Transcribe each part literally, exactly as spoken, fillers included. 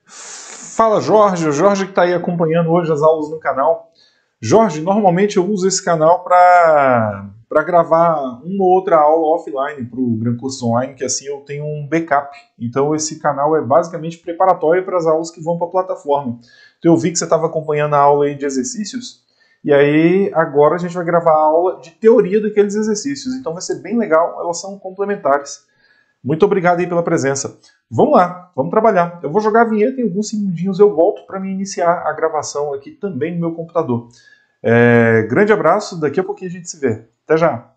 Fala Jorge, o Jorge que está aí acompanhando hoje as aulas no canal. Jorge, normalmente eu uso esse canal para para gravar uma ou outra aula offline para o Gran Cursos Online, que assim eu tenho um backup. Então esse canal é basicamente preparatório para as aulas que vão para a plataforma. Então eu vi que você estava acompanhando a aula aí de exercícios, e aí agora a gente vai gravar a aula de teoria daqueles exercícios. Então vai ser bem legal, elas são complementares. Muito obrigado aí pela presença. Vamos lá, vamos trabalhar. Eu vou jogar a vinheta e em alguns segundinhos eu volto para me iniciar a gravação aqui também no meu computador. É, grande abraço, daqui a pouquinho a gente se vê. Até já!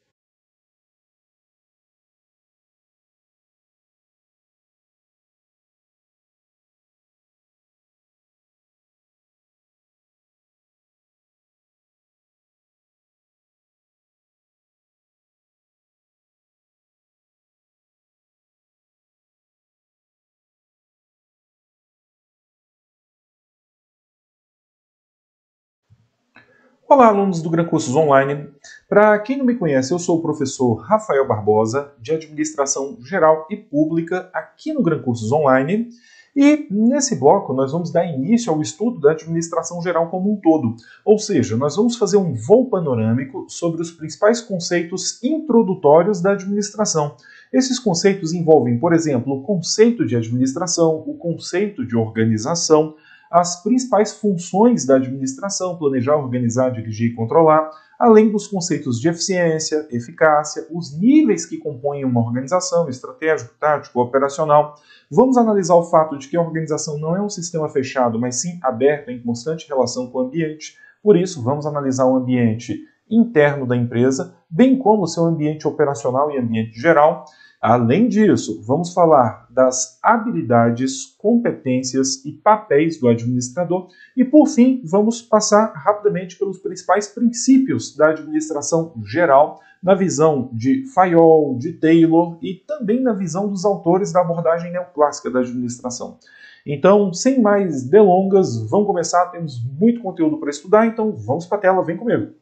Olá, alunos do Gran Cursos Online. Para quem não me conhece, eu sou o professor Rafael Barbosa, de Administração Geral e Pública, aqui no Gran Cursos Online. E nesse bloco nós vamos dar início ao estudo da administração geral como um todo. Ou seja, nós vamos fazer um voo panorâmico sobre os principais conceitos introdutórios da administração. Esses conceitos envolvem, por exemplo, o conceito de administração, o conceito de organização, as principais funções da administração, planejar, organizar, dirigir e controlar, além dos conceitos de eficiência, eficácia, os níveis que compõem uma organização, estratégico, tático, operacional. Vamos analisar o fato de que a organização não é um sistema fechado, mas sim aberto em constante relação com o ambiente. Por isso, vamos analisar o ambiente interno da empresa, bem como o seu ambiente operacional e ambiente geral. Além disso, vamos falar das habilidades, competências e papéis do administrador. E, por fim, vamos passar rapidamente pelos principais princípios da administração geral, na visão de Fayol, de Taylor e também na visão dos autores da abordagem neoclássica da administração. Então, sem mais delongas, vamos começar. Temos muito conteúdo para estudar, então vamos para a tela, vem comigo.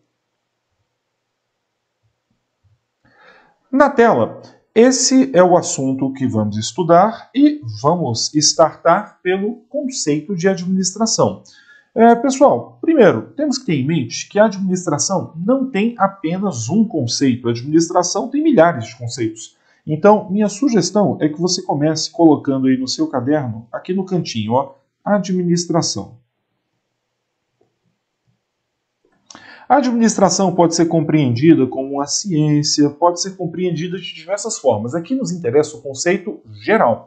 Na tela, esse é o assunto que vamos estudar e vamos startar pelo conceito de administração. É, pessoal, primeiro, temos que ter em mente que a administração não tem apenas um conceito. A administração tem milhares de conceitos. Então, minha sugestão é que você comece colocando aí no seu caderno, aqui no cantinho, ó, administração. A administração pode ser compreendida como uma ciência, pode ser compreendida de diversas formas. Aqui nos interessa o conceito geral.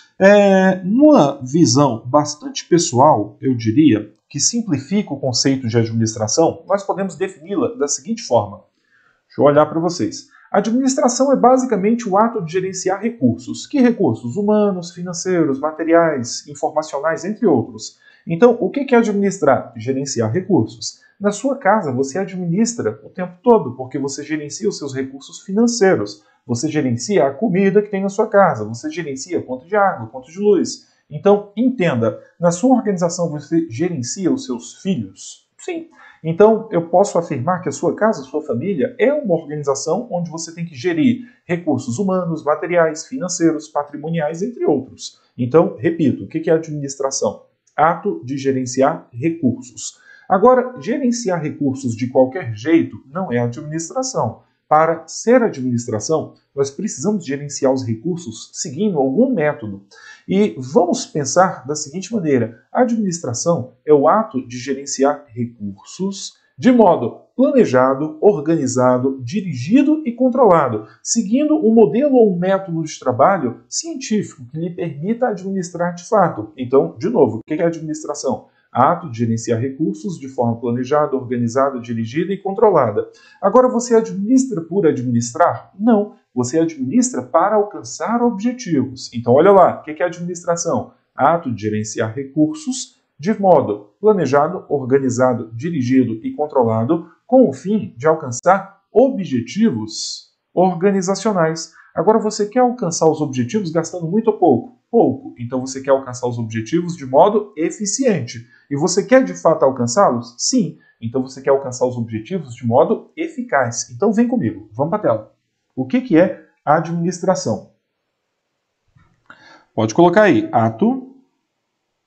É, numa visão bastante pessoal, eu diria, que simplifica o conceito de administração, nós podemos defini-la da seguinte forma. Deixa eu olhar para vocês. A administração é basicamente o ato de gerenciar recursos. Que recursos? Humanos, financeiros, materiais, informacionais, entre outros. Então, o que é administrar? Gerenciar recursos. Na sua casa, você administra o tempo todo, porque você gerencia os seus recursos financeiros. Você gerencia a comida que tem na sua casa. Você gerencia a conta de água, a conta de luz. Então, entenda, na sua organização você gerencia os seus filhos? Sim. Então, eu posso afirmar que a sua casa, a sua família, é uma organização onde você tem que gerir recursos humanos, materiais, financeiros, patrimoniais, entre outros. Então, repito, o que é administração? Ato de gerenciar recursos. Agora, gerenciar recursos de qualquer jeito não é administração. Para ser administração, nós precisamos gerenciar os recursos seguindo algum método. E vamos pensar da seguinte maneira: a administração é o ato de gerenciar recursos de modo planejado, organizado, dirigido e controlado, seguindo um modelo ou um método de trabalho científico que lhe permita administrar de fato. Então, de novo, o que é administração? Ato de gerenciar recursos de forma planejada, organizada, dirigida e controlada. Agora, você administra por administrar? Não. Você administra para alcançar objetivos. Então, olha lá, o que é administração? Ato de gerenciar recursos de modo planejado, organizado, dirigido e controlado, com o fim de alcançar objetivos organizacionais. Agora, você quer alcançar os objetivos gastando muito ou pouco? Pouco. Então, você quer alcançar os objetivos de modo eficiente. E você quer de fato alcançá-los? Sim. Então, você quer alcançar os objetivos de modo eficaz. Então, vem comigo. Vamos para a tela. O que, que é administração? Pode colocar aí. Ato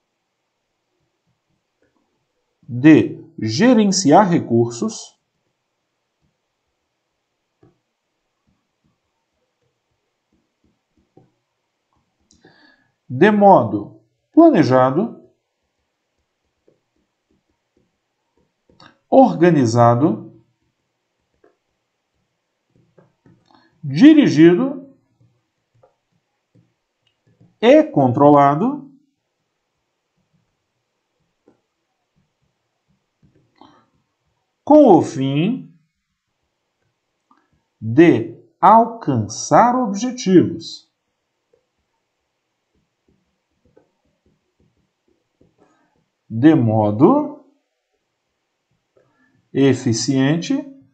de gerenciar recursos de modo planejado, organizado, dirigido e controlado com o fim de alcançar objetivos de modo eficiente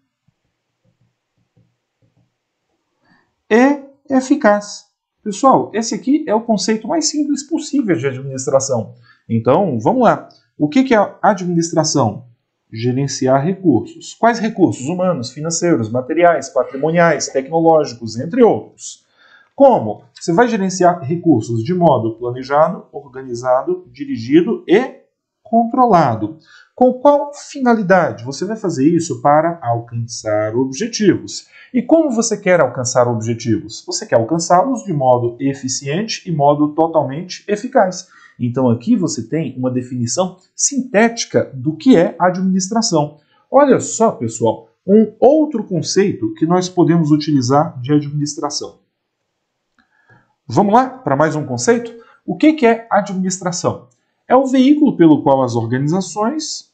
e eficaz. Pessoal, esse aqui é o conceito mais simples possível de administração. Então, vamos lá. O que é administração? Gerenciar recursos. Quais recursos? Humanos, financeiros, materiais, patrimoniais, tecnológicos, entre outros. Como? Você vai gerenciar recursos de modo planejado, organizado, dirigido e controlado. Com qual finalidade? Você vai fazer isso para alcançar objetivos. E como você quer alcançar objetivos? Você quer alcançá-los de modo eficiente e modo totalmente eficaz. Então aqui você tem uma definição sintética do que é administração. Olha só, pessoal, um outro conceito que nós podemos utilizar de administração. Vamos lá para mais um conceito? O que é administração? É o veículo pelo qual as organizações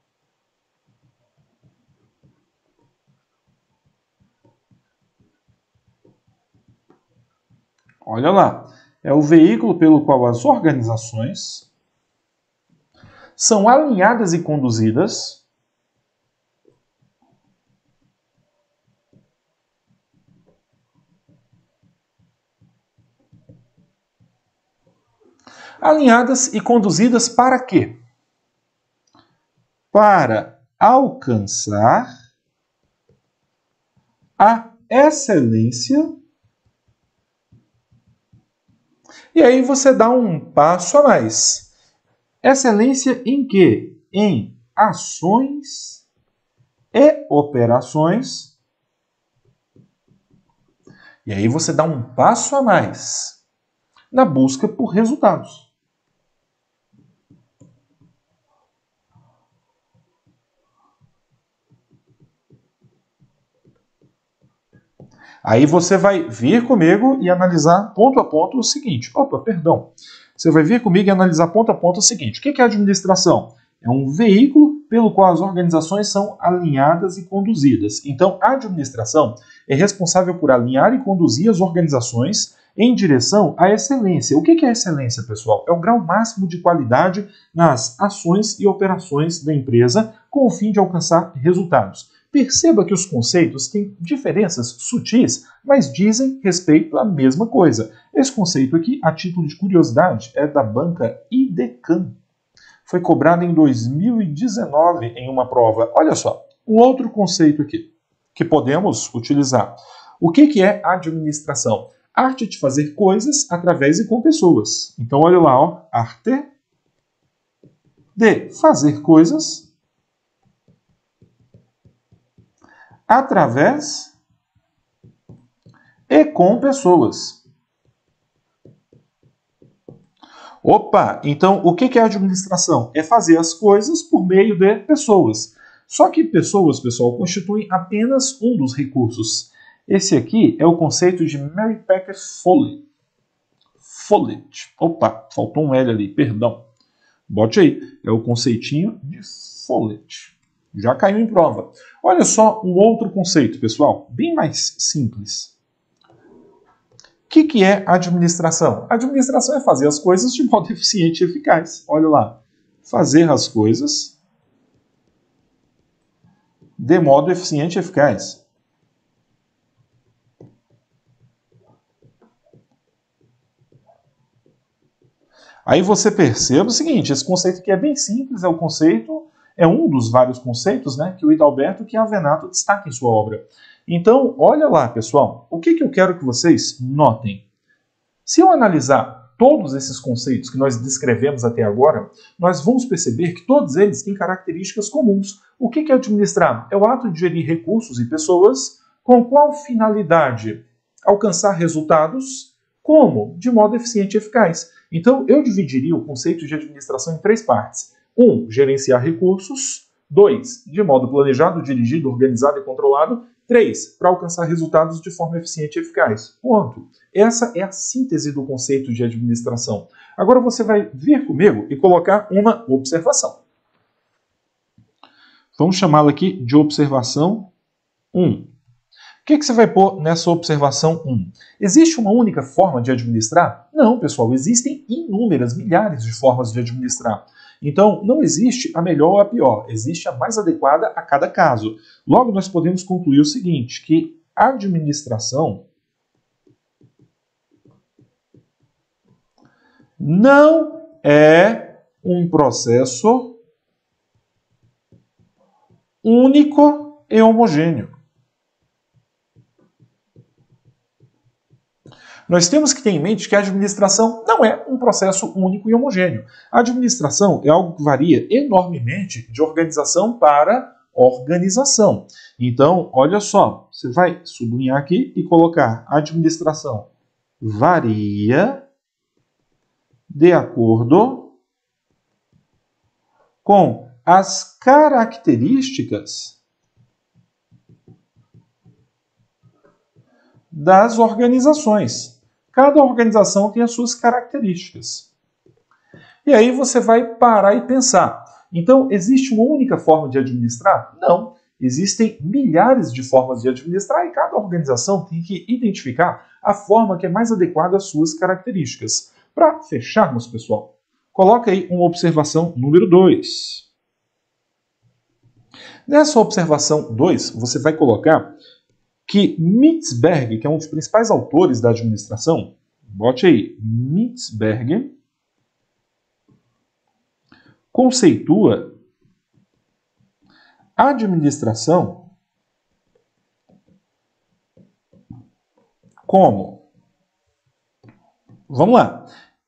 Olha lá, é o veículo pelo qual as organizações são alinhadas e conduzidas alinhadas e conduzidas para quê? Para alcançar a excelência. E aí você dá um passo a mais. Excelência em quê? Em ações e operações. E aí você dá um passo a mais na busca por resultados. Aí você vai vir comigo e analisar ponto a ponto o seguinte. Opa, perdão. Você vai vir comigo e analisar ponto a ponto o seguinte. O que é administração? É um veículo pelo qual as organizações são alinhadas e conduzidas. Então, a administração é responsável por alinhar e conduzir as organizações em direção à excelência. O que é excelência, pessoal? É o grau máximo de qualidade nas ações e operações da empresa com o fim de alcançar resultados. Perceba que os conceitos têm diferenças sutis, mas dizem respeito à mesma coisa. Esse conceito aqui, a título de curiosidade, é da banca Idecam. Foi cobrado em dois mil e dezenove em uma prova. Olha só, um outro conceito aqui que podemos utilizar. O que é administração? Arte de fazer coisas através e com pessoas. Então, olha lá, ó, arte de fazer coisas através e com pessoas. Opa, então o que é administração? É fazer as coisas por meio de pessoas. Só que pessoas, pessoal, constituem apenas um dos recursos. Esse aqui é o conceito de Mary Packer Follett. Follett. Opa, faltou um L ali, perdão. Bote aí, é o conceitinho de Follett. Já caiu em prova. Olha só um outro conceito, pessoal, bem mais simples. O que, que é administração? Administração é fazer as coisas de modo eficiente e eficaz. Olha lá, fazer as coisas de modo eficiente e eficaz. Aí você percebe o seguinte, esse conceito aqui é bem simples, é o conceito... É um dos vários conceitos, né, que o Hidalberto Chiavenato destaca em sua obra. Então, olha lá, pessoal, o que, que eu quero que vocês notem? Se eu analisar todos esses conceitos que nós descrevemos até agora, nós vamos perceber que todos eles têm características comuns. O que é administrar? É o ato de gerir recursos e pessoas com qual finalidade? Alcançar resultados. Como? De modo eficiente e eficaz. Então, eu dividiria o conceito de administração em três partes. Um, gerenciar recursos. Dois, de modo planejado, dirigido, organizado e controlado. Três, para alcançar resultados de forma eficiente e eficaz. Ponto. Essa é a síntese do conceito de administração. Agora você vai vir comigo e colocar uma observação. Vamos chamá-la aqui de observação um. O que, que você vai pôr nessa observação um? Existe uma única forma de administrar? Não, pessoal, existem inúmeras, milhares de formas de administrar. Então, não existe a melhor ou a pior, existe a mais adequada a cada caso. Logo, nós podemos concluir o seguinte, que a administração não é um processo único e homogêneo. Nós temos que ter em mente que a administração não é um processo único e homogêneo. A administração é algo que varia enormemente de organização para organização. Então, olha só, você vai sublinhar aqui e colocar administração varia de acordo com as características das organizações. Cada organização tem as suas características. E aí você vai parar e pensar. Então, existe uma única forma de administrar? Não. Existem milhares de formas de administrar e cada organização tem que identificar a forma que é mais adequada às suas características. Para fecharmos, pessoal, coloca aí uma observação número dois. Nessa observação dois, você vai colocar que Mitzberg, que é um dos principais autores da administração, bote aí, Mitzberg, conceitua a administração como? Vamos lá.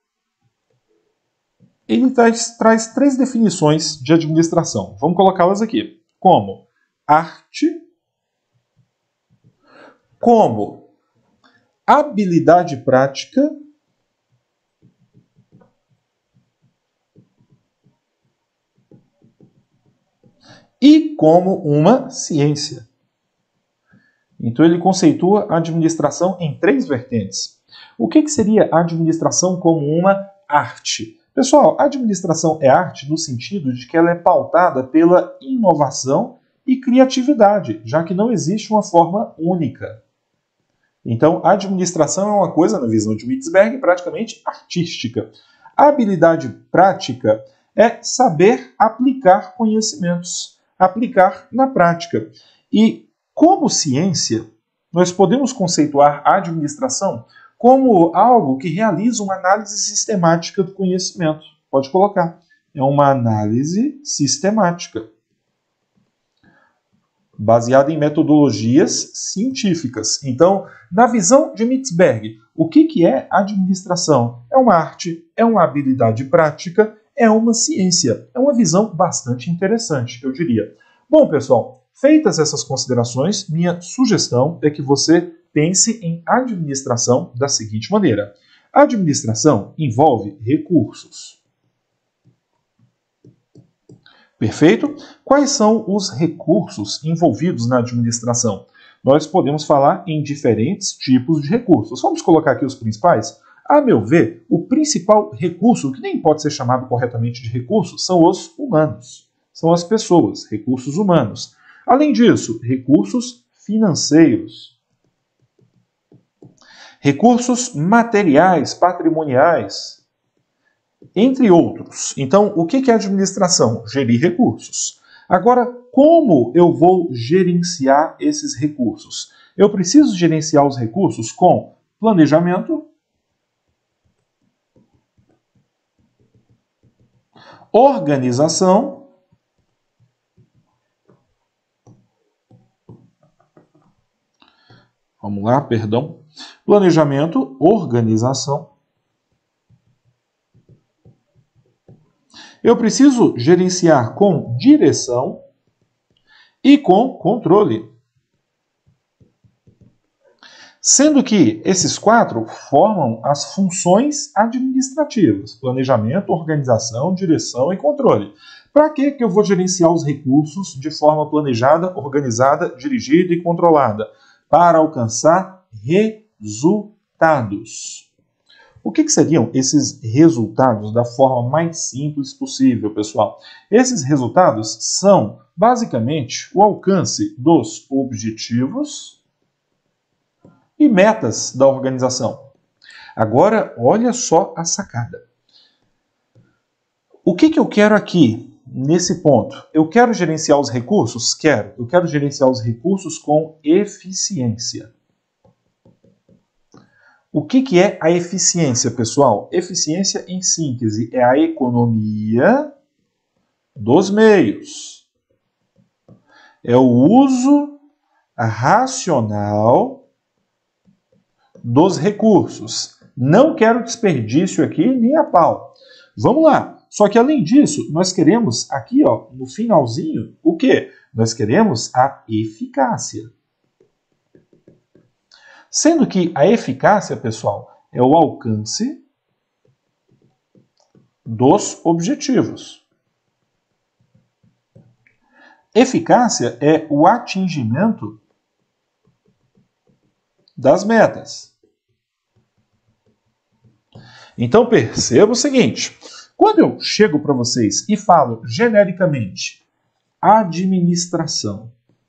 Ele traz, traz três definições de administração. Vamos colocá-las aqui. Como arte, como habilidade prática e como uma ciência. Então ele conceitua a administração em três vertentes. O que, que seria a administração como uma arte? Pessoal, a administração é arte no sentido de que ela é pautada pela inovação e criatividade, já que não existe uma forma única. Então, a administração é uma coisa, na visão de Mitzberg, praticamente artística. A habilidade prática é saber aplicar conhecimentos, aplicar na prática. E, como ciência, nós podemos conceituar a administração como algo que realiza uma análise sistemática do conhecimento. Pode colocar. É uma análise sistemática, baseada em metodologias científicas. Então, na visão de Mitzberg, o que, que é administração? É uma arte, é uma habilidade prática, é uma ciência. É uma visão bastante interessante, eu diria. Bom, pessoal, feitas essas considerações, minha sugestão é que você pense em administração da seguinte maneira. A administração envolve recursos. Perfeito? Quais são os recursos envolvidos na administração? Nós podemos falar em diferentes tipos de recursos. Vamos colocar aqui os principais? A meu ver, o principal recurso, que nem pode ser chamado corretamente de recurso, são os humanos. São as pessoas, recursos humanos. Além disso, recursos financeiros. Recursos materiais, patrimoniais, entre outros. Então, o que é administração? Gerir recursos. Agora, como eu vou gerenciar esses recursos? Eu preciso gerenciar os recursos com planejamento, organização, vamos lá, perdão, planejamento, organização Eu preciso gerenciar com direção e com controle. Sendo que esses quatro formam as funções administrativas: planejamento, organização, direção e controle. Para que que eu vou gerenciar os recursos de forma planejada, organizada, dirigida e controlada? Para alcançar resultados. O que que seriam esses resultados da forma mais simples possível, pessoal? Esses resultados são, basicamente, o alcance dos objetivos e metas da organização. Agora, olha só a sacada. O que que eu quero aqui, nesse ponto? Eu quero gerenciar os recursos? Quero. Eu quero gerenciar os recursos com eficiência. O que que é a eficiência, pessoal? Eficiência, em síntese, é a economia dos meios. É o uso racional dos recursos. Não quero desperdício aqui, nem a pau. Vamos lá. Só que, além disso, nós queremos aqui, ó, no finalzinho, o quê? Nós queremos a eficácia. Sendo que a eficácia, pessoal, é o alcance dos objetivos. Eficácia é o atingimento das metas. Então perceba o seguinte: quando eu chego para vocês e falo genericamente administração,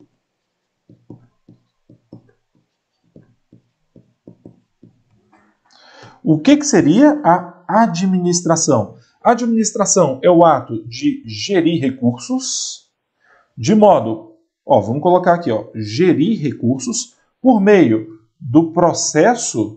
o que que seria a administração? A administração é o ato de gerir recursos de modo, ó, vamos colocar aqui, ó, gerir recursos por meio do processo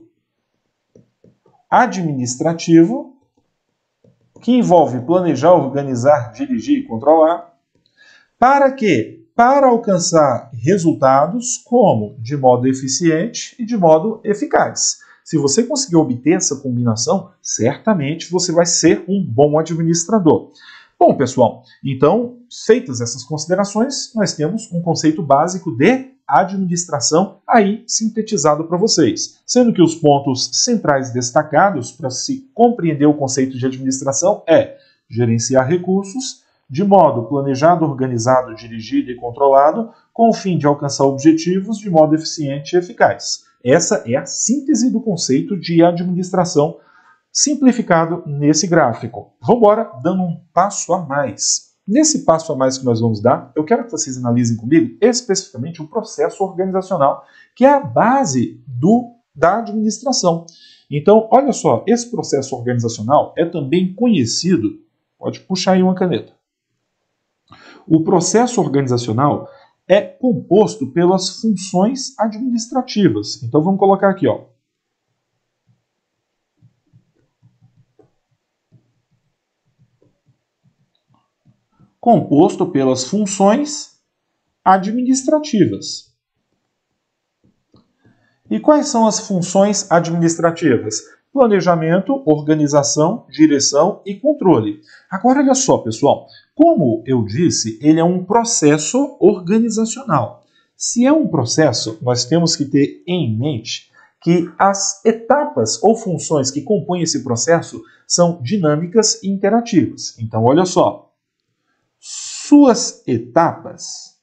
administrativo que envolve planejar, organizar, dirigir e controlar. Para quê? Para alcançar resultados como de modo eficiente e de modo eficaz. Se você conseguir obter essa combinação, certamente você vai ser um bom administrador. Bom, pessoal, então, feitas essas considerações, nós temos um conceito básico de administração aí sintetizado para vocês. Sendo que os pontos centrais destacados para se compreender o conceito de administração é gerenciar recursos de modo planejado, organizado, dirigido e controlado, com o fim de alcançar objetivos de modo eficiente e eficaz. Essa é a síntese do conceito de administração simplificado nesse gráfico. Vamos embora, dando um passo a mais. Nesse passo a mais que nós vamos dar, eu quero que vocês analisem comigo especificamente o processo organizacional, que é a base do, da administração. Então, olha só, esse processo organizacional é também conhecido, pode puxar aí uma caneta. O processo organizacional é composto pelas funções administrativas. Então, vamos colocar aqui, ó. Composto pelas funções administrativas. E quais são as funções administrativas? Planejamento, organização, direção e controle. Agora, olha só, pessoal. Como eu disse, ele é um processo organizacional. Se é um processo, nós temos que ter em mente que as etapas ou funções que compõem esse processo são dinâmicas e interativas. Então, olha só. Suas etapas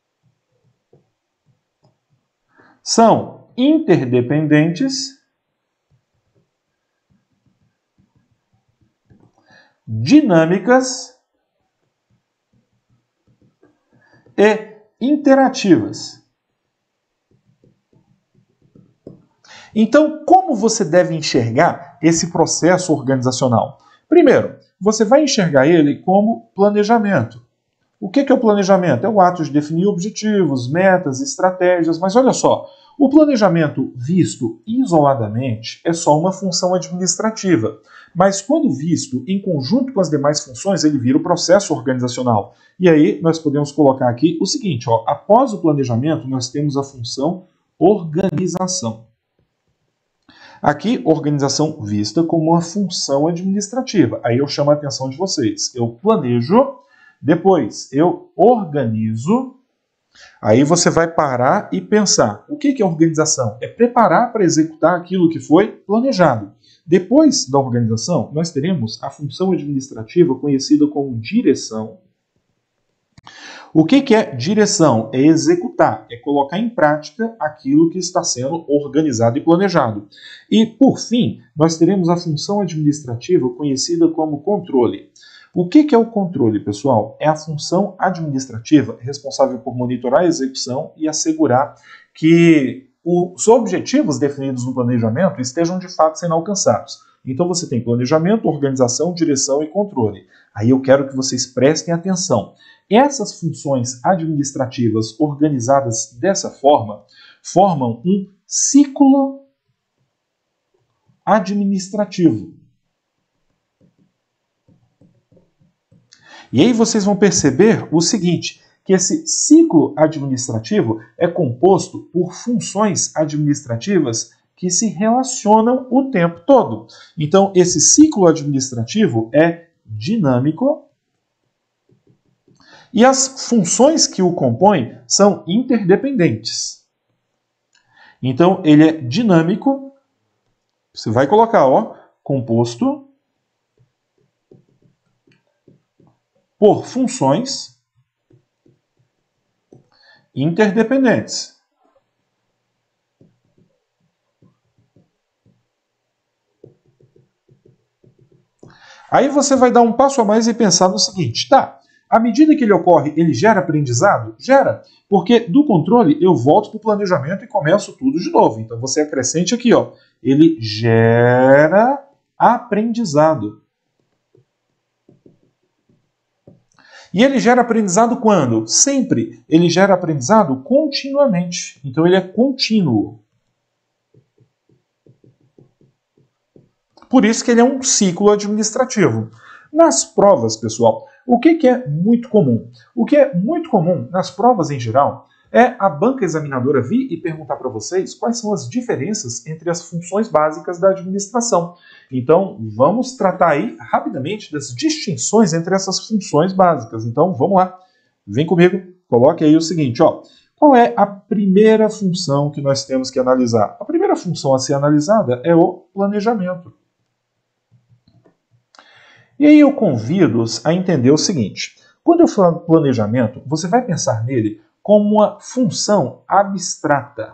são interdependentes, dinâmicas e interativas. Então, como você deve enxergar esse processo organizacional? Primeiro, você vai enxergar ele como planejamento. O que é o planejamento? É o ato de definir objetivos, metas, estratégias, mas olha só, o planejamento visto isoladamente é só uma função administrativa, mas quando visto em conjunto com as demais funções, ele vira o processo organizacional. E aí nós podemos colocar aqui o seguinte, ó, após o planejamento nós temos a função organização. Aqui, organização vista como uma função administrativa. Aí eu chamo a atenção de vocês. Eu planejo, depois eu organizo. Aí você vai parar e pensar. O que é organização? É preparar para executar aquilo que foi planejado. Depois da organização, nós teremos a função administrativa conhecida como direção. O que é direção? É executar, é colocar em prática aquilo que está sendo organizado e planejado. E, por fim, nós teremos a função administrativa conhecida como controle. O que é o controle, pessoal? É a função administrativa responsável por monitorar a execução e assegurar que os objetivos definidos no planejamento estejam de fato sendo alcançados. Então você tem planejamento, organização, direção e controle. Aí eu quero que vocês prestem atenção. Essas funções administrativas organizadas dessa forma formam um ciclo administrativo. E aí vocês vão perceber o seguinte, que esse ciclo administrativo é composto por funções administrativas que se relacionam o tempo todo. Então, esse ciclo administrativo é dinâmico e as funções que o compõem são interdependentes. Então, ele é dinâmico, você vai colocar, ó, composto por funções interdependentes. Aí você vai dar um passo a mais e pensar no seguinte, tá, à medida que ele ocorre, ele gera aprendizado? Gera, porque do controle eu volto para o planejamento e começo tudo de novo. Então você acrescente aqui, ó, ele gera aprendizado. E ele gera aprendizado quando? Sempre. Ele gera aprendizado continuamente. Então ele é contínuo. Por isso que ele é um ciclo administrativo. Nas provas, pessoal, o que, que é muito comum? O que é muito comum nas provas em geral é a banca examinadora vir e perguntar para vocês quais são as diferenças entre as funções básicas da administração. Então, vamos tratar aí rapidamente das distinções entre essas funções básicas. Então, vamos lá. Vem comigo, coloque aí o seguinte, ó. Qual é a primeira função que nós temos que analisar? A primeira função a ser analisada é o planejamento. E aí eu convido-os a entender o seguinte. Quando eu falo planejamento, você vai pensar nele como uma função abstrata.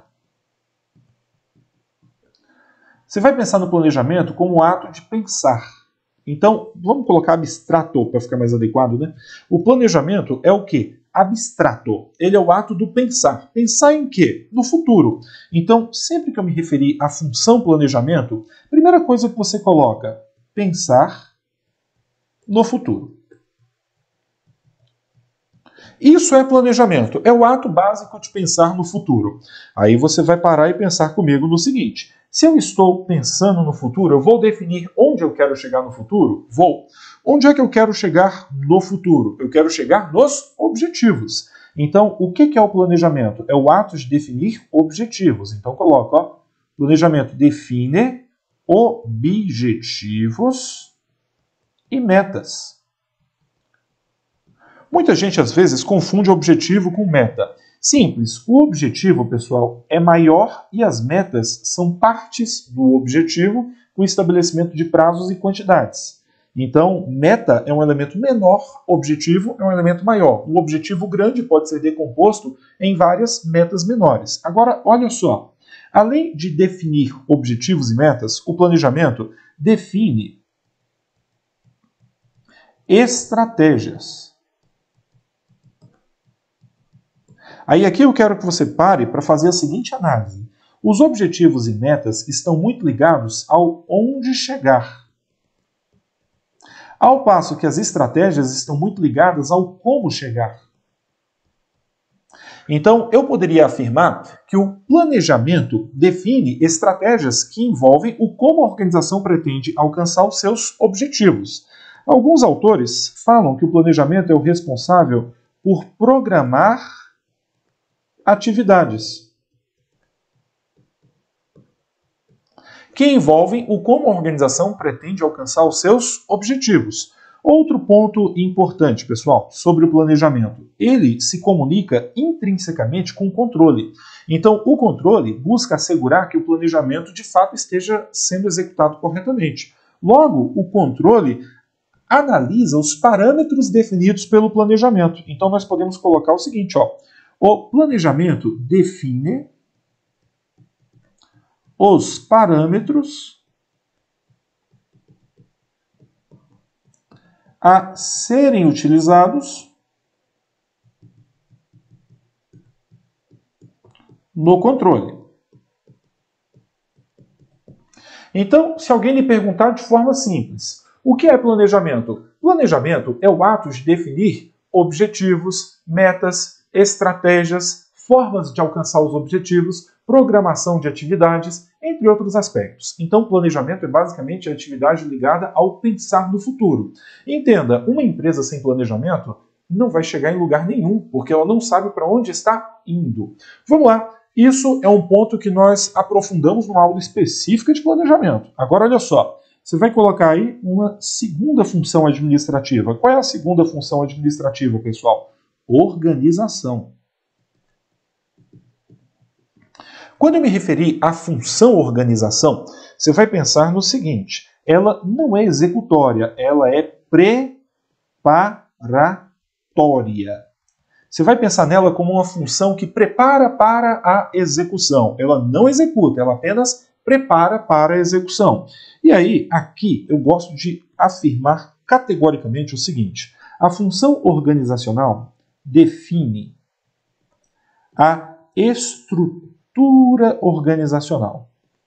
Você vai pensar no planejamento como um ato de pensar. Então, vamos colocar abstrato para ficar mais adequado, né? O planejamento é o quê? Abstrato. Ele é o ato do pensar. Pensar em quê? No futuro. Então, sempre que eu me referir à função planejamento, primeira coisa que você coloca, pensar no futuro. Isso é planejamento, é o ato básico de pensar no futuro. Aí você vai parar e pensar comigo no seguinte, se eu estou pensando no futuro, eu vou definir onde eu quero chegar no futuro? Vou. Onde é que eu quero chegar no futuro? Eu quero chegar nos objetivos. Então, o que é o planejamento? É o ato de definir objetivos. Então, coloca, ó, planejamento define objetivos e metas. Muita gente, às vezes, confunde objetivo com meta. Simples, o objetivo, pessoal, é maior e as metas são partes do objetivo com estabelecimento de prazos e quantidades. Então, meta é um elemento menor, objetivo é um elemento maior. Um objetivo grande pode ser decomposto em várias metas menores. Agora, olha só, além de definir objetivos e metas, o planejamento define estratégias. Aí aqui eu quero que você pare para fazer a seguinte análise. Os objetivos e metas estão muito ligados ao onde chegar. Ao passo que as estratégias estão muito ligadas ao como chegar. Então, eu poderia afirmar que o planejamento define estratégias que envolvem o como a organização pretende alcançar os seus objetivos. Alguns autores falam que o planejamento é o responsável por programar atividades. que envolvem o como a organização pretende alcançar os seus objetivos. Outro ponto importante, pessoal, sobre o planejamento. Ele se comunica intrinsecamente com o controle. Então, o controle busca assegurar que o planejamento de fato esteja sendo executado corretamente. Logo, o controle analisa os parâmetros definidos pelo planejamento. Então, nós podemos colocar o seguinte, ó, o planejamento define os parâmetros a serem utilizados no controle. Então, se alguém lhe perguntar de forma simples, o que é planejamento? Planejamento é o ato de definir objetivos, metas, estratégias, formas de alcançar os objetivos, programação de atividades, entre outros aspectos. Então, planejamento é basicamente a atividade ligada ao pensar no futuro. Entenda, uma empresa sem planejamento não vai chegar em lugar nenhum, porque ela não sabe para onde está indo. Vamos lá. Isso é um ponto que nós aprofundamos numa aula específica de planejamento. Agora, olha só. Você vai colocar aí uma segunda função administrativa. Qual é a segunda função administrativa, pessoal? Organização. Quando eu me referi à função organização, você vai pensar no seguinte, ela não é executória, ela é preparatória. Você vai pensar nela como uma função que prepara para a execução. Ela não executa, ela apenas prepara para a execução. E aí, aqui, eu gosto de afirmar categoricamente o seguinte, a função organizacional define a estrutura Estrutura organizacional.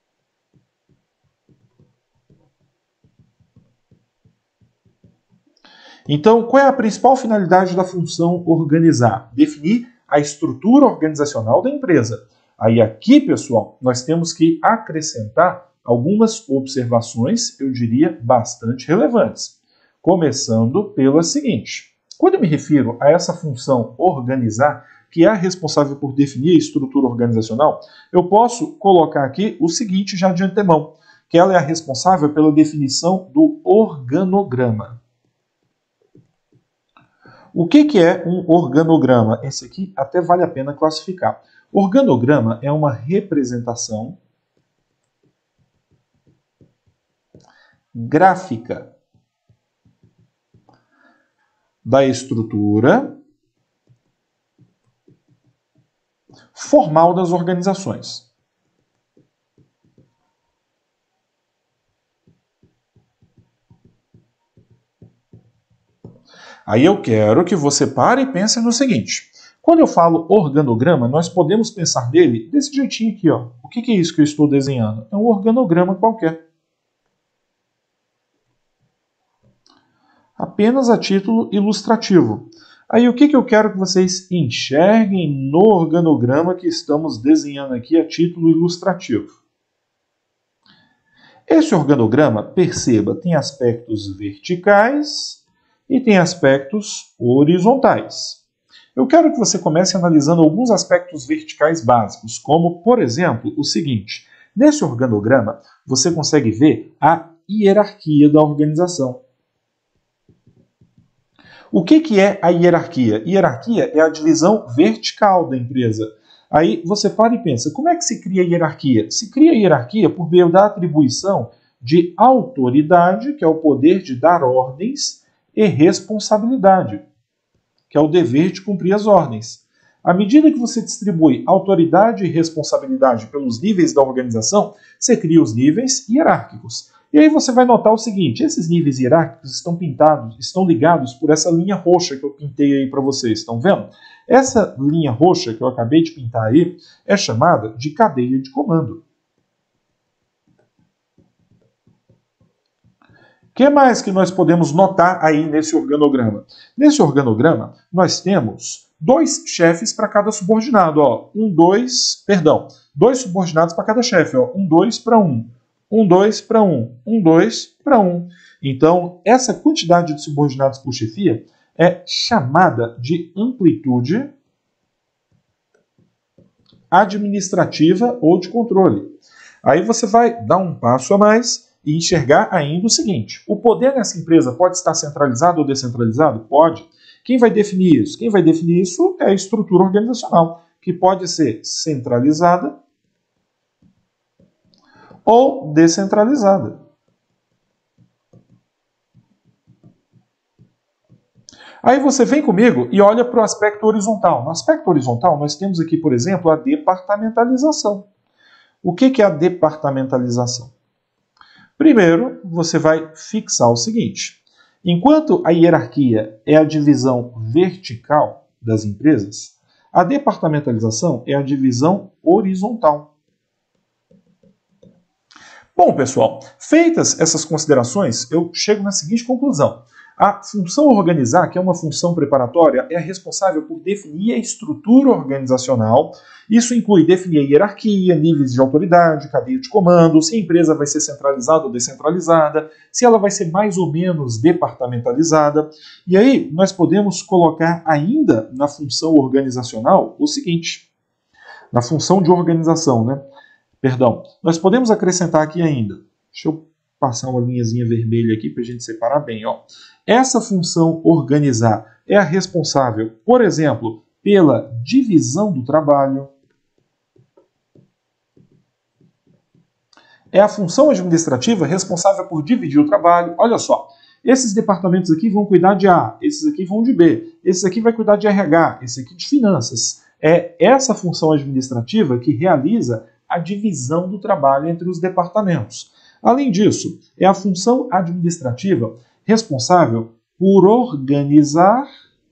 Então, qual é a principal finalidade da função organizar? Definir a estrutura organizacional da empresa. Aí aqui, pessoal, nós temos que acrescentar algumas observações, eu diria, bastante relevantes. Começando pela seguinte. Quando eu me refiro a essa função organizar, que é a responsável por definir a estrutura organizacional, eu posso colocar aqui o seguinte já de antemão, que ela é a responsável pela definição do organograma. O que, que é um organograma? Esse aqui até vale a pena classificar. Organograma é uma representação gráfica da estrutura formal das organizações. Aí eu quero que você pare e pense no seguinte. Quando eu falo organograma, nós podemos pensar nele desse jeitinho aqui, ó. O que é isso que eu estou desenhando? É um organograma qualquer. Apenas a título ilustrativo. Aí o que eu quero que vocês enxerguem no organograma que estamos desenhando aqui a título ilustrativo? Esse organograma, perceba, tem aspectos verticais e tem aspectos horizontais. Eu quero que você comece analisando alguns aspectos verticais básicos, como, por exemplo, o seguinte. Nesse organograma, você consegue ver a hierarquia da organização. O que, que é a hierarquia? Hierarquia é a divisão vertical da empresa. Aí você para e pensa, como é que se cria hierarquia? Se cria hierarquia por meio da atribuição de autoridade, que é o poder de dar ordens, e responsabilidade, que é o dever de cumprir as ordens. À medida que você distribui autoridade e responsabilidade pelos níveis da organização, você cria os níveis hierárquicos. E aí você vai notar o seguinte, esses níveis hierárquicos estão pintados, estão ligados por essa linha roxa que eu pintei aí para vocês, estão vendo? Essa linha roxa que eu acabei de pintar aí é chamada de cadeia de comando. O que mais que nós podemos notar aí nesse organograma? Nesse organograma, nós temos dois chefes para cada subordinado. Ó. Um, dois, perdão, dois subordinados para cada chefe. Ó. Um, dois para um. Um, dois para um. Um, dois para um. Então, essa quantidade de subordinados por chefia é chamada de amplitude administrativa ou de controle. Aí você vai dar um passo a mais e enxergar ainda o seguinte: o poder nessa empresa pode estar centralizado ou descentralizado? Pode. Quem vai definir isso? Quem vai definir isso é a estrutura organizacional, que pode ser centralizada ou descentralizada. Aí você vem comigo e olha para o aspecto horizontal. No aspecto horizontal, nós temos aqui, por exemplo, a departamentalização. O que é a departamentalização? Primeiro, você vai fixar o seguinte: enquanto a hierarquia é a divisão vertical das empresas, a departamentalização é a divisão horizontal. Bom, pessoal, feitas essas considerações, eu chego na seguinte conclusão. A função organizar, que é uma função preparatória, é responsável por definir a estrutura organizacional. Isso inclui definir a hierarquia, níveis de autoridade, cadeia de comando, se a empresa vai ser centralizada ou descentralizada, se ela vai ser mais ou menos departamentalizada. E aí nós podemos colocar ainda na função organizacional o seguinte, na função de organização, né? Perdão, nós podemos acrescentar aqui ainda, deixa eu passar uma linhazinha vermelha aqui para a gente separar bem, ó. Essa função organizar é a responsável, por exemplo, pela divisão do trabalho. É a função administrativa responsável por dividir o trabalho. Olha só, esses departamentos aqui vão cuidar de A, esses aqui vão de B, esses aqui vai cuidar de R H, esse aqui de finanças. É essa função administrativa que realiza a divisão do trabalho entre os departamentos. Além disso, é a função administrativa responsável por organizar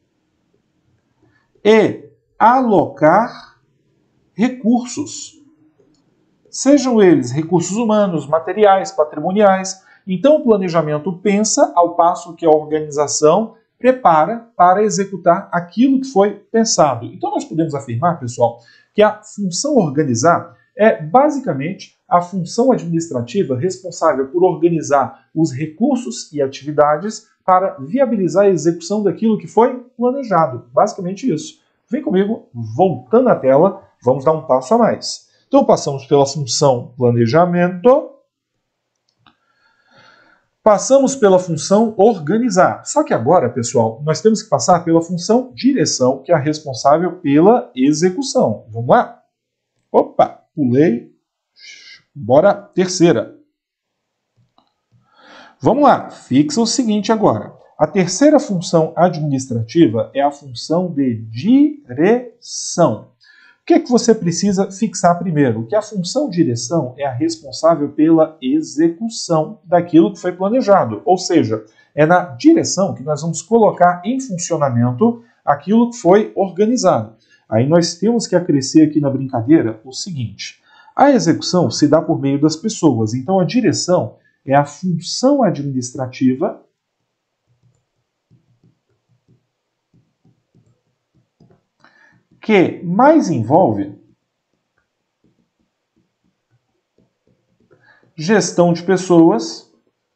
e alocar recursos, sejam eles recursos humanos, materiais, patrimoniais. Então, o planejamento pensa, ao passo que a organização prepara para executar aquilo que foi pensado. Então, nós podemos afirmar, pessoal, que a função organizar é basicamente a função administrativa responsável por organizar os recursos e atividades para viabilizar a execução daquilo que foi planejado. Basicamente isso. Vem comigo, voltando à tela, vamos dar um passo a mais. Então passamos pela função planejamento, passamos pela função organizar. Só que agora, pessoal, nós temos que passar pela função direção, que é a responsável pela execução. Vamos lá? Opa, pulei. Bora, terceira. Vamos lá, fixa o seguinte agora. A terceira função administrativa é a função de direção. O que é que você precisa fixar primeiro? Que a função direção é a responsável pela execução daquilo que foi planejado. Ou seja, é na direção que nós vamos colocar em funcionamento aquilo que foi organizado. Aí nós temos que acrescer aqui na brincadeira o seguinte: a execução se dá por meio das pessoas, então a direção é a função administrativa que mais envolve gestão de pessoas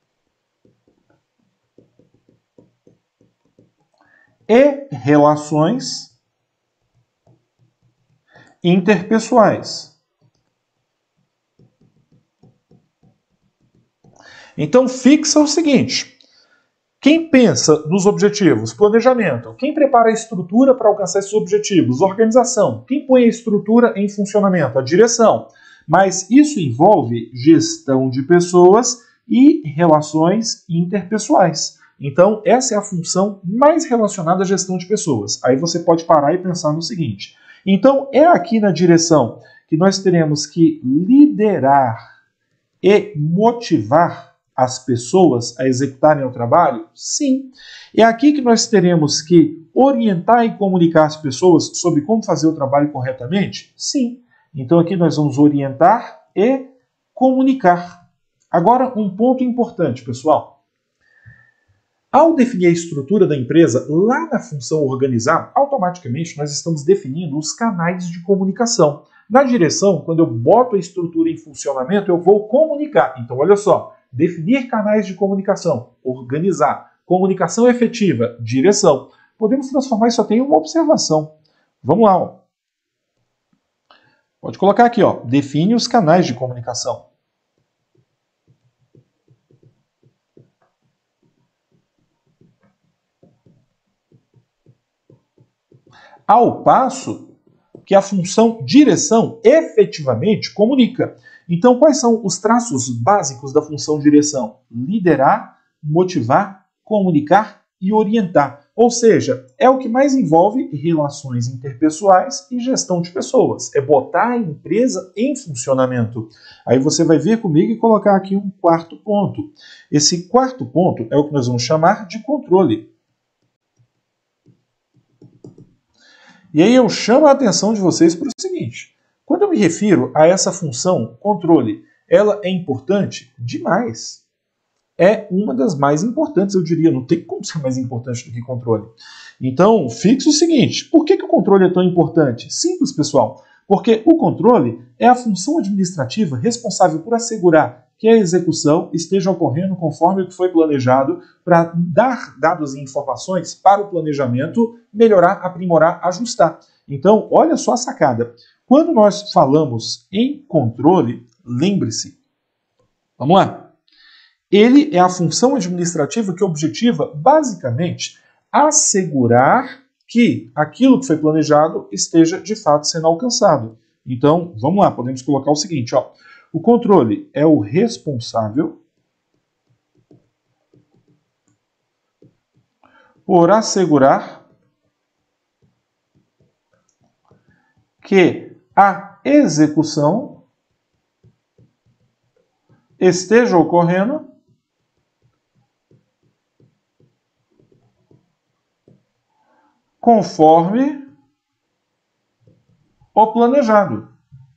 e relações interpessoais. Então fixa o seguinte: quem pensa nos objetivos? Planejamento. Quem prepara a estrutura para alcançar esses objetivos? Organização. Quem põe a estrutura em funcionamento? A direção. Mas isso envolve gestão de pessoas e relações interpessoais. Então, essa é a função mais relacionada à gestão de pessoas. Aí você pode parar e pensar no seguinte: então, é aqui na direção que nós teremos que liderar e motivar as pessoas a executarem o trabalho? Sim. É aqui que nós teremos que orientar e comunicar as pessoas sobre como fazer o trabalho corretamente? Sim. Então aqui nós vamos orientar e comunicar. Agora, um ponto importante, pessoal. Ao definir a estrutura da empresa, lá na função organizar, automaticamente nós estamos definindo os canais de comunicação. Na direção, quando eu boto a estrutura em funcionamento, eu vou comunicar. Então, olha só. Definir canais de comunicação, organizar, comunicação efetiva, direção. Podemos transformar isso até em uma observação. Vamos lá. Ó. Pode colocar aqui, ó, define os canais de comunicação. Ao passo que a função direção efetivamente comunica. Então, quais são os traços básicos da função direção? Liderar, motivar, comunicar e orientar. Ou seja, é o que mais envolve relações interpessoais e gestão de pessoas. É botar a empresa em funcionamento. Aí você vai vir comigo e colocar aqui um quarto ponto. Esse quarto ponto é o que nós vamos chamar de controle. E aí eu chamo a atenção de vocês para o seguinte. Quando eu me refiro a essa função controle, ela é importante demais. É uma das mais importantes, eu diria. Não tem como ser mais importante do que controle. Então, fixe o seguinte. Por que, que o controle é tão importante? Simples, pessoal. Porque o controle é a função administrativa responsável por assegurar que a execução esteja ocorrendo conforme o que foi planejado para dar dados e informações para o planejamento, melhorar, aprimorar, ajustar. Então, olha só a sacada. Quando nós falamos em controle, lembre-se. Vamos lá. Ele é a função administrativa que objetiva, basicamente, assegurar que aquilo que foi planejado esteja, de fato, sendo alcançado. Então, vamos lá, podemos colocar o seguinte, ó. O controle é o responsável por assegurar que a execução esteja ocorrendo conforme o planejado.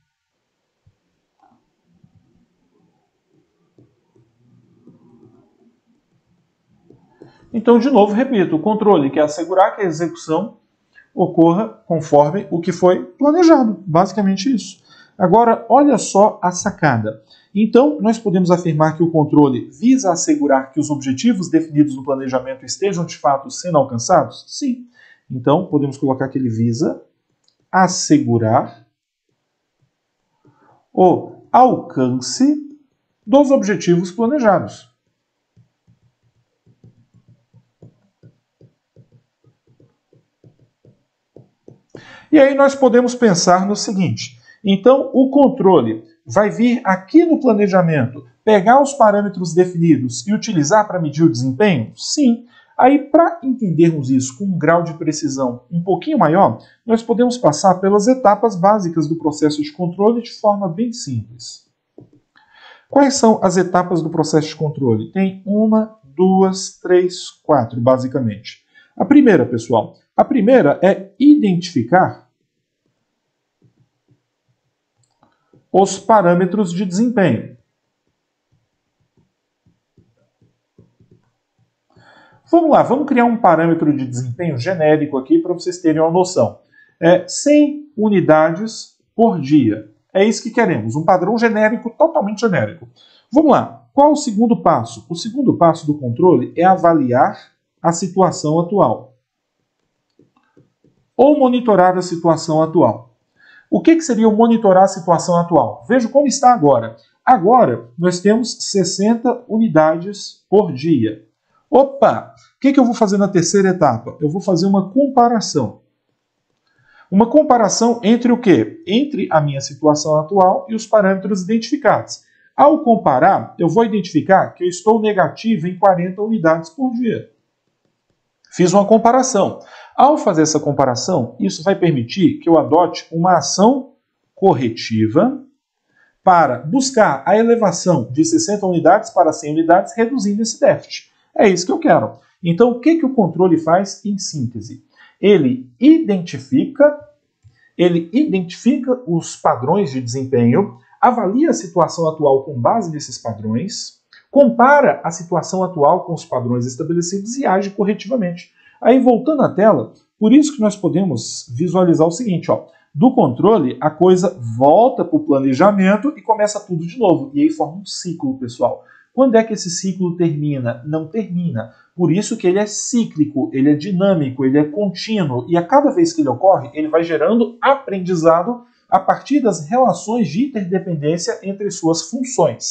Então, de novo, repito, o controle quer assegurar que a execução ocorra conforme o que foi planejado. Basicamente isso. Agora, olha só a sacada. Então, nós podemos afirmar que o controle visa assegurar que os objetivos definidos no planejamento estejam, de fato, sendo alcançados? Sim. Então, podemos colocar que ele visa assegurar o alcance dos objetivos planejados. E aí nós podemos pensar no seguinte. Então, o controle vai vir aqui no planejamento, pegar os parâmetros definidos e utilizar para medir o desempenho? Sim. Aí, para entendermos isso com um grau de precisão um pouquinho maior, nós podemos passar pelas etapas básicas do processo de controle de forma bem simples. Quais são as etapas do processo de controle? Tem uma, duas, três, quatro, basicamente. A primeira, pessoal, a primeira é identificar os parâmetros de desempenho. Vamos lá, vamos criar um parâmetro de desempenho genérico aqui para vocês terem uma noção. É cem unidades por dia. É isso que queremos, um padrão genérico, totalmente genérico. Vamos lá, qual o segundo passo? O segundo passo do controle é avaliar a situação atual. Ou monitorar a situação atual. O que, que seria o monitorar a situação atual? Veja como está agora. Agora, nós temos sessenta unidades por dia. Opa! O que, que eu vou fazer na terceira etapa? Eu vou fazer uma comparação. Uma comparação entre o quê? Entre a minha situação atual e os parâmetros identificados. Ao comparar, eu vou identificar que eu estou negativo em quarenta unidades por dia. Fiz uma comparação. Ao fazer essa comparação, isso vai permitir que eu adote uma ação corretiva para buscar a elevação de sessenta unidades para cem unidades, reduzindo esse déficit. É isso que eu quero. Então, o que, que o controle faz em síntese? Ele identifica, ele identifica os padrões de desempenho, avalia a situação atual com base nesses padrões, compara a situação atual com os padrões estabelecidos e age corretivamente. Aí, voltando à tela, por isso que nós podemos visualizar o seguinte, ó, do controle, a coisa volta para o planejamento e começa tudo de novo. E aí forma um ciclo, pessoal. Quando é que esse ciclo termina? Não termina. Por isso que ele é cíclico, ele é dinâmico, ele é contínuo. E a cada vez que ele ocorre, ele vai gerando aprendizado a partir das relações de interdependência entre suas funções.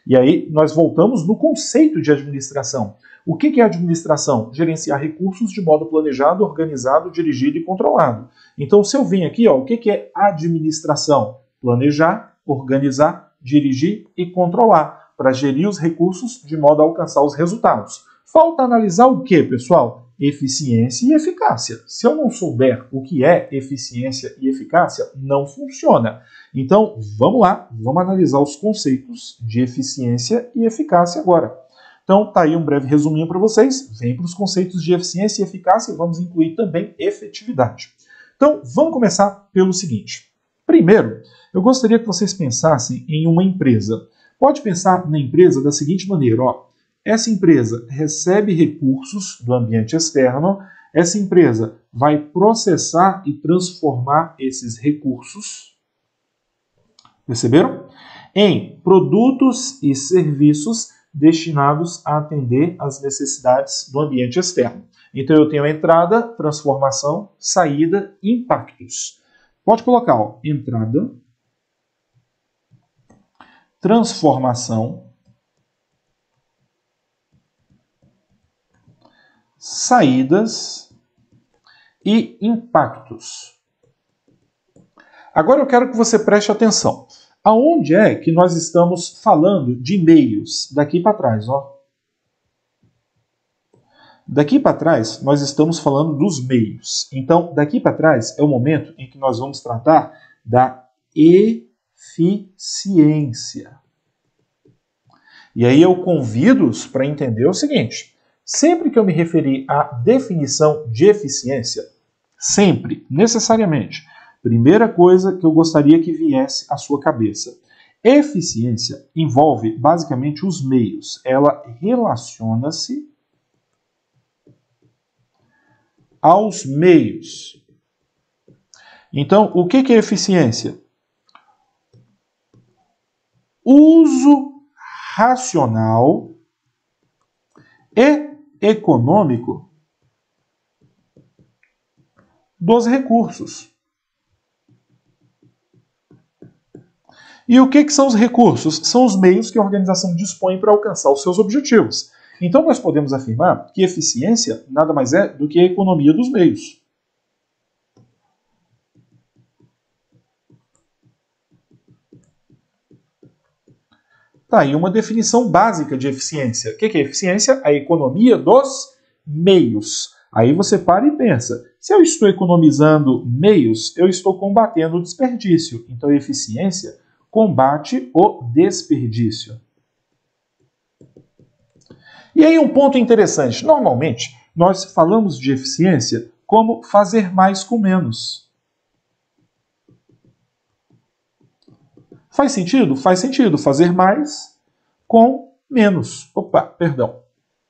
E aí nós voltamos no conceito de administração. O que é administração? Gerenciar recursos de modo planejado, organizado, dirigido e controlado. Então, se eu vim aqui, ó, o que é administração? Planejar, organizar, dirigir e controlar, para gerir os recursos de modo a alcançar os resultados. Falta analisar o que, pessoal? Eficiência e eficácia. Se eu não souber o que é eficiência e eficácia, não funciona. Então, vamos lá, vamos analisar os conceitos de eficiência e eficácia agora. Então, tá aí um breve resuminho para vocês. Vem para os conceitos de eficiência e eficácia e vamos incluir também efetividade. Então, vamos começar pelo seguinte. Primeiro, eu gostaria que vocês pensassem em uma empresa. Pode pensar na empresa da seguinte maneira, ó. Essa empresa recebe recursos do ambiente externo, essa empresa vai processar e transformar esses recursos, perceberam? Em produtos e serviços destinados a atender às necessidades do ambiente externo. Então eu tenho a entrada, transformação, saída, impactos. Pode colocar, ó, entrada, transformação, saídas e impactos. Agora eu quero que você preste atenção. Aonde é que nós estamos falando de meios? Daqui para trás, ó. Daqui para trás, nós estamos falando dos meios. Então, daqui para trás é o momento em que nós vamos tratar da eficiência. E aí eu convido-os para entender o seguinte. Sempre que eu me referir à definição de eficiência, sempre, necessariamente, primeira coisa que eu gostaria que viesse à sua cabeça. Eficiência envolve basicamente os meios. Ela relaciona-se aos meios. Então, o que é eficiência? Uso racional e econômico dos recursos. E o que, que são os recursos? São os meios que a organização dispõe para alcançar os seus objetivos. Então nós podemos afirmar que eficiência nada mais é do que a economia dos meios. Tá aí uma definição básica de eficiência. O que é eficiência? A economia dos meios. Aí você para e pensa, se eu estou economizando meios, eu estou combatendo o desperdício. Então eficiência combate o desperdício. E aí um ponto interessante. Normalmente, nós falamos de eficiência como fazer mais com menos. Faz sentido? Faz sentido. Fazer mais com menos. Opa, perdão.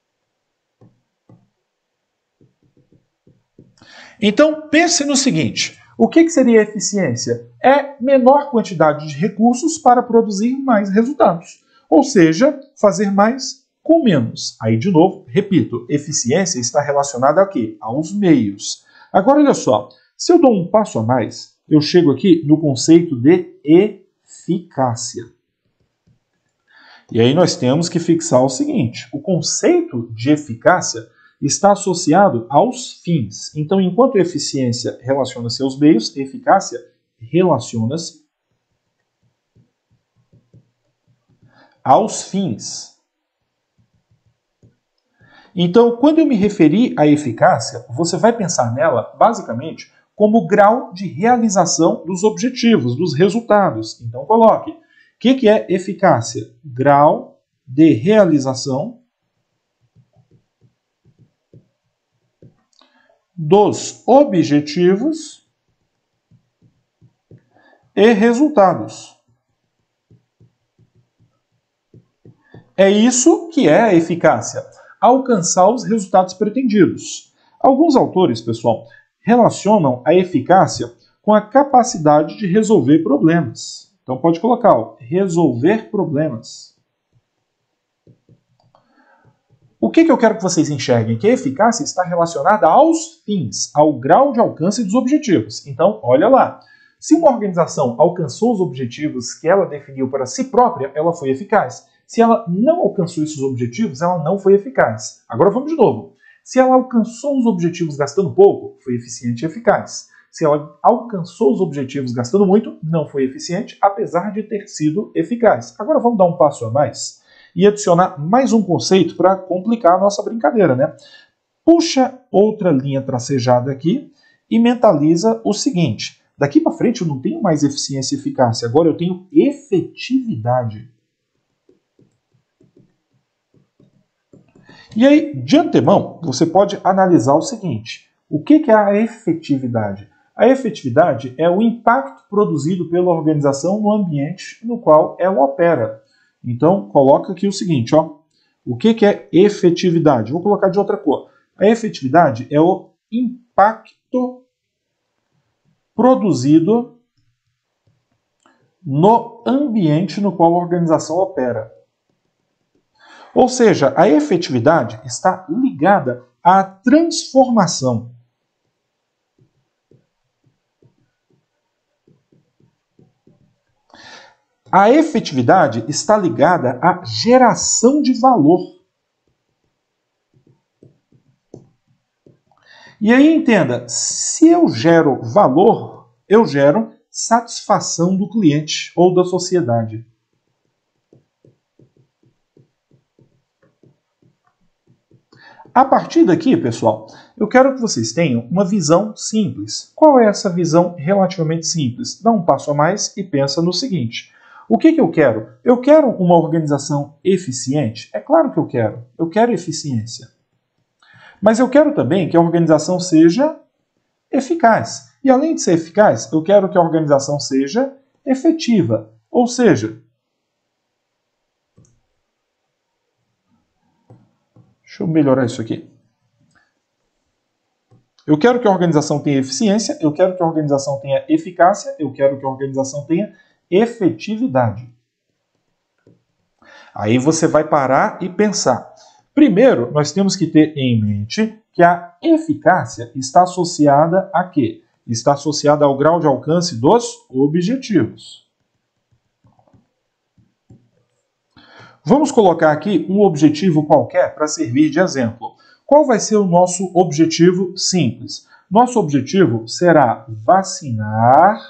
Então, pense no seguinte. O que seria eficiência? É menor quantidade de recursos para produzir mais resultados. Ou seja, fazer mais com menos. Aí, de novo, repito, eficiência está relacionada a quê? Aos meios. Agora, olha só. Se eu dou um passo a mais, eu chego aqui no conceito de eficácia. E aí nós temos que fixar o seguinte. O conceito de eficácia está associado aos fins. Então, enquanto eficiência relaciona-se aos meios, eficácia relaciona-se aos fins. Então, quando eu me referir à eficácia, você vai pensar nela, basicamente, como grau de realização dos objetivos, dos resultados. Então, coloque. O que, que é eficácia? Grau de realização dos objetivos e resultados. É isso que é a eficácia. Alcançar os resultados pretendidos. Alguns autores, pessoal, relacionam a eficácia com a capacidade de resolver problemas. Então pode colocar, ó, resolver problemas. O que, que eu quero que vocês enxerguem? Que a eficácia está relacionada aos fins, ao grau de alcance dos objetivos. Então, olha lá. Se uma organização alcançou os objetivos que ela definiu para si própria, ela foi eficaz. Se ela não alcançou esses objetivos, ela não foi eficaz. Agora vamos de novo. Se ela alcançou os objetivos gastando pouco, foi eficiente e eficaz. Se ela alcançou os objetivos gastando muito, não foi eficiente, apesar de ter sido eficaz. Agora vamos dar um passo a mais e adicionar mais um conceito para complicar a nossa brincadeira, né? Puxa outra linha tracejada aqui e mentaliza o seguinte. Daqui para frente eu não tenho mais eficiência e eficácia, agora eu tenho efetividade. E aí, de antemão, você pode analisar o seguinte. O que é a efetividade? A efetividade é o impacto produzido pela organização no ambiente no qual ela opera. Então, coloca aqui o seguinte, ó. O que é efetividade? Vou colocar de outra cor. A efetividade é o impacto produzido no ambiente no qual a organização opera. Ou seja, a efetividade está ligada à transformação. A efetividade está ligada à geração de valor. E aí entenda, se eu gero valor, eu gero satisfação do cliente ou da sociedade. A partir daqui, pessoal, eu quero que vocês tenham uma visão simples. Qual é essa visão relativamente simples? Dá um passo a mais e pensa no seguinte. O que que eu quero? Eu quero uma organização eficiente? É claro que eu quero. Eu quero eficiência. Mas eu quero também que a organização seja eficaz. E além de ser eficaz, eu quero que a organização seja efetiva. Ou seja, deixa eu melhorar isso aqui. Eu quero que a organização tenha eficiência, eu quero que a organização tenha eficácia, eu quero que a organização tenha efetividade. Aí você vai parar e pensar. Primeiro, nós temos que ter em mente que a eficácia está associada a quê? Está associada ao grau de alcance dos objetivos. Vamos colocar aqui um objetivo qualquer para servir de exemplo. Qual vai ser o nosso objetivo simples? Nosso objetivo será vacinar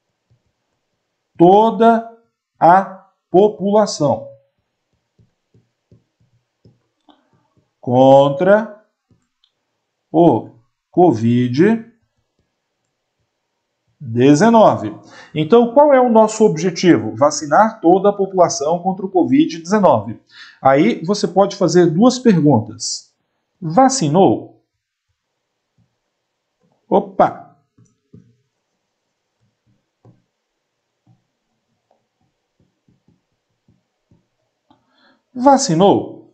toda a população contra o covid dezenove. Então, qual é o nosso objetivo? Vacinar toda a população contra o covid dezenove. Aí você pode fazer duas perguntas. Vacinou? Opa! Vacinou?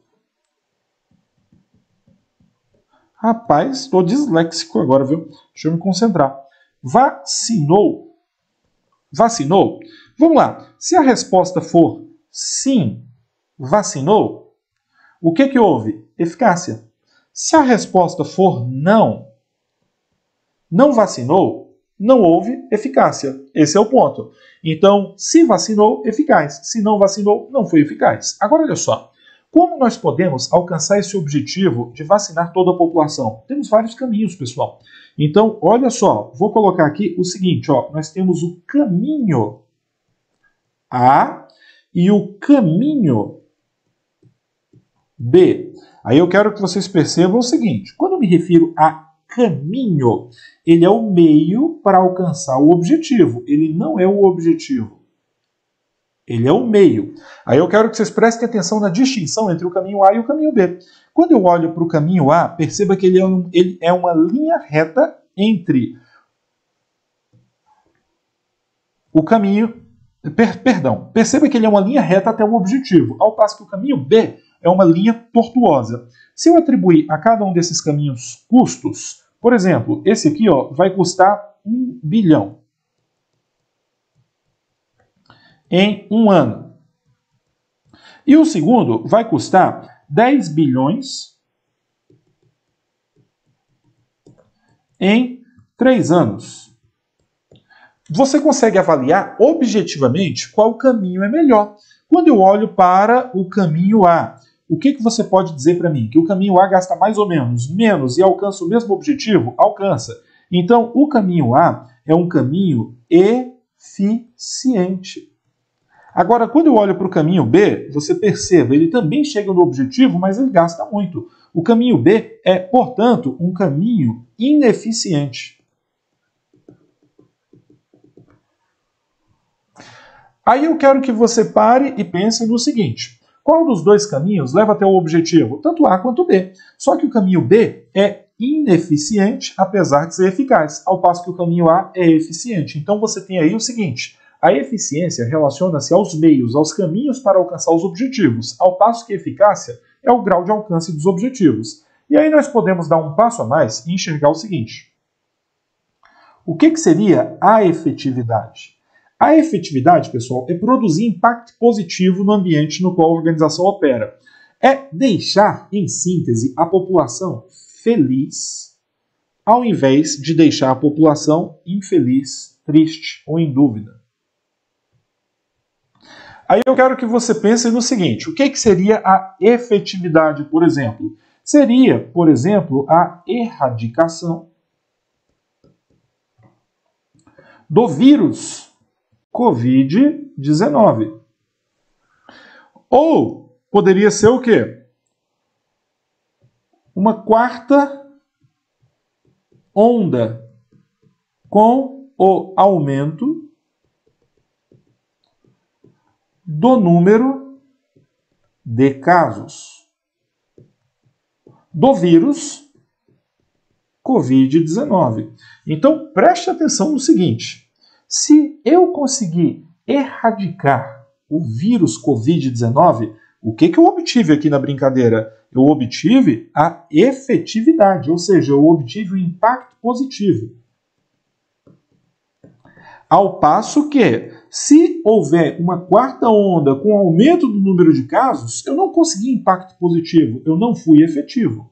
Rapaz, estou disléxico agora, viu? Deixa eu me concentrar. Vacinou? Vacinou? Vamos lá. Se a resposta for sim, vacinou, o que que houve? Eficácia. Se a resposta for não, não vacinou, não houve eficácia. Esse é o ponto. Então, se vacinou, eficaz. Se não vacinou, não foi eficaz. Agora, olha só. Como nós podemos alcançar esse objetivo de vacinar toda a população? Temos vários caminhos, pessoal. Então, olha só. Vou colocar aqui o seguinte, ó. Nós temos o caminho A e o caminho B. Aí eu quero que vocês percebam o seguinte. Quando eu me refiro a caminho, ele é o meio para alcançar o objetivo. Ele não é o objetivo. Ele é o meio. Aí eu quero que vocês prestem atenção na distinção entre o caminho A e o caminho B. Quando eu olho para o caminho A, perceba que ele é, um, ele é uma linha reta entre o caminho... Per, perdão, perceba que ele é uma linha reta até o objetivo, ao passo que o caminho B é uma linha tortuosa. Se eu atribuir a cada um desses caminhos custos, por exemplo, esse aqui ó, vai custar um bilhão em um ano. E o segundo vai custar dez bilhões em três anos. Você consegue avaliar objetivamente qual caminho é melhor. quando eu olho para o caminho A, o que, que você pode dizer para mim? Que o caminho A gasta mais ou menos, menos e alcança o mesmo objetivo? Alcança. Então, o caminho A é um caminho eficiente. Agora, quando eu olho para o caminho B, você perceba, ele também chega no objetivo, mas ele gasta muito. O caminho B é, portanto, um caminho ineficiente. Aí eu quero que você pare e pense no seguinte: qual dos dois caminhos leva até o objetivo? Tanto A quanto B. Só que o caminho B é ineficiente, apesar de ser eficaz, ao passo que o caminho A é eficiente. Então você tem aí o seguinte: a eficiência relaciona-se aos meios, aos caminhos para alcançar os objetivos, ao passo que a eficácia é o grau de alcance dos objetivos. E aí nós podemos dar um passo a mais e enxergar o seguinte: o que, que seria a efetividade? A efetividade, pessoal, é produzir impacto positivo no ambiente no qual a organização opera. É deixar, em síntese, a população feliz, ao invés de deixar a população infeliz, triste ou em dúvida. Aí eu quero que você pense no seguinte: o que, que seria a efetividade, por exemplo? Seria, por exemplo, a erradicação do vírus covid dezenove. Ou poderia ser o quê? Uma quarta onda com o aumento do número de casos do vírus covid dezenove. Então preste atenção no seguinte: se eu conseguir erradicar o vírus covid dezenove, o que, que eu obtive aqui na brincadeira? Eu obtive a efetividade, ou seja, eu obtive o impacto positivo. Ao passo que, se houver uma quarta onda com aumento do número de casos, eu não consegui impacto positivo, eu não fui efetivo.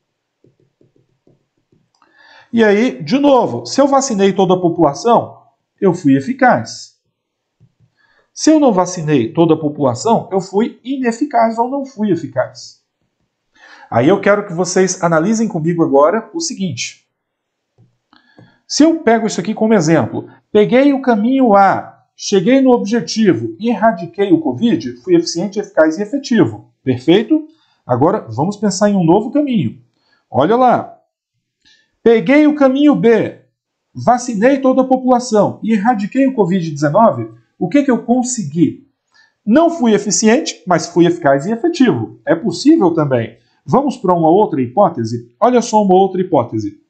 E aí, de novo, se eu vacinei toda a população, eu fui eficaz. Se eu não vacinei toda a população, eu fui ineficaz ou não fui eficaz. Aí eu quero que vocês analisem comigo agora o seguinte: se eu pego isso aqui como exemplo, peguei o caminho A, cheguei no objetivo e erradiquei o Covid, fui eficiente, eficaz e efetivo. Perfeito? Agora vamos pensar em um novo caminho. Olha lá. Peguei o caminho B, vacinei toda a população e erradiquei o covid dezenove, o que, que eu consegui? Não fui eficiente, mas fui eficaz e efetivo. É possível também. Vamos para uma outra hipótese? Olha só uma outra hipótese.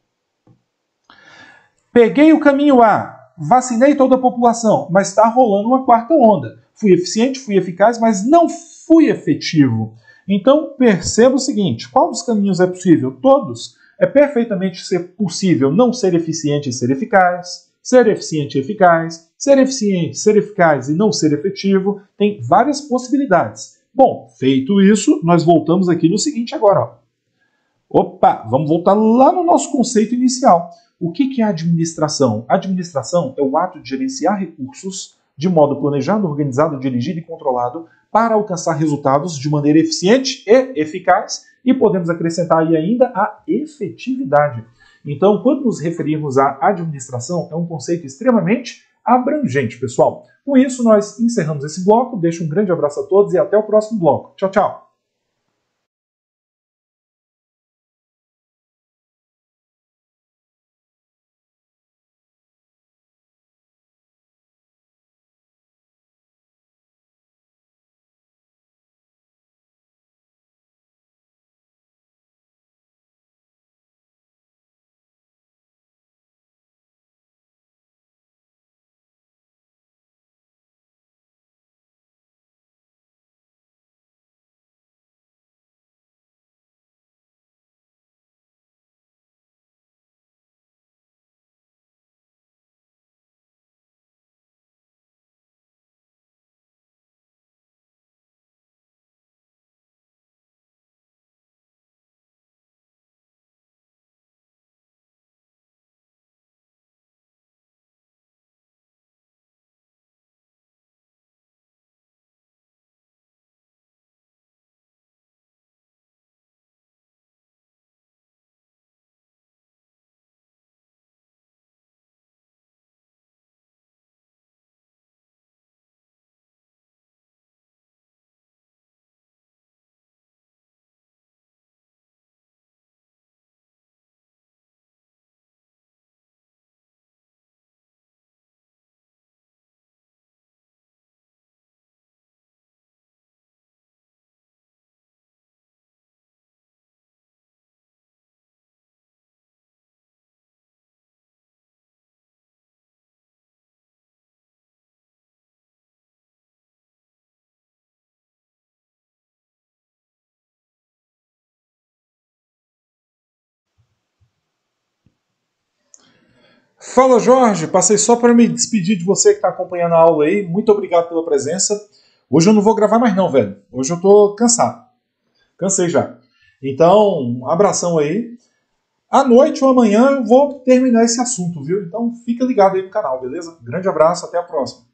Peguei o caminho A, vacinei toda a população, mas está rolando uma quarta onda. Fui eficiente, fui eficaz, mas não fui efetivo. Então perceba o seguinte: qual dos caminhos é possível? Todos. É perfeitamente possível não ser eficiente e ser eficaz, ser eficiente e eficaz, ser eficiente, ser eficaz e não ser efetivo. Tem várias possibilidades. Bom, feito isso, nós voltamos aqui no seguinte agora. Ó. Opa, vamos voltar lá no nosso conceito inicial. O que é administração? Administração é o ato de gerenciar recursos de modo planejado, organizado, dirigido e controlado para alcançar resultados de maneira eficiente e eficaz, e podemos acrescentar aí ainda a efetividade. Então, quando nos referirmos à administração, é um conceito extremamente abrangente, pessoal. Com isso, nós encerramos esse bloco. Deixo um grande abraço a todos e até o próximo bloco. Tchau, tchau! Fala, Jorge. Passei só para me despedir de você que está acompanhando a aula aí. Muito obrigado pela presença. Hoje eu não vou gravar mais não, velho. Hoje eu tô cansado. Cansei já. Então, um abração aí. À noite ou amanhã eu vou terminar esse assunto, viu? Então fica ligado aí no canal, beleza? Grande abraço, até a próxima.